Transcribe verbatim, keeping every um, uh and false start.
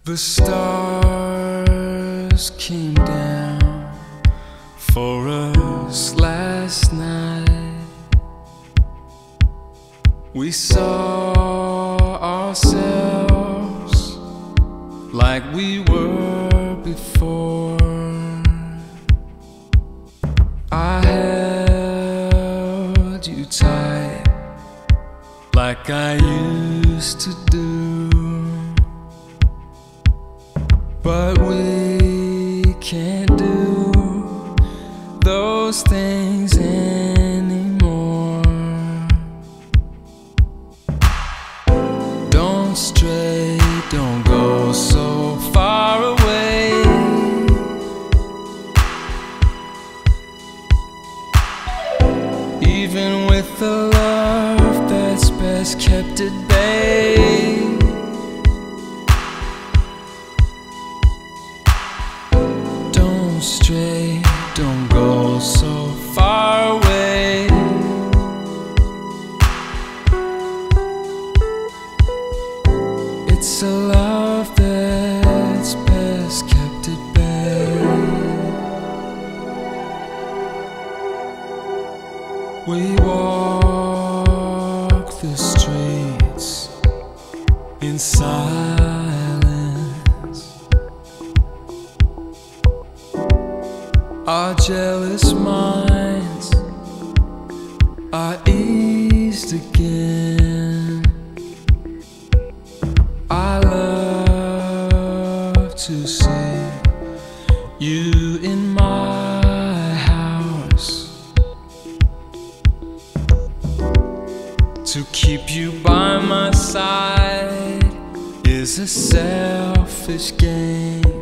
The stars came down for us last night. We saw ourselves like we were before. I held you tight like I used to do. But we can't do those things anymore. Don't stray, don't go so far away. Even with the love that's best kept at bay. Don't stray, don't go so far away. It's a love that's best kept at bay. We walk the streets in silence. Our jealous minds are eased again. I love to see you in my house, to keep you by my side is a selfish game.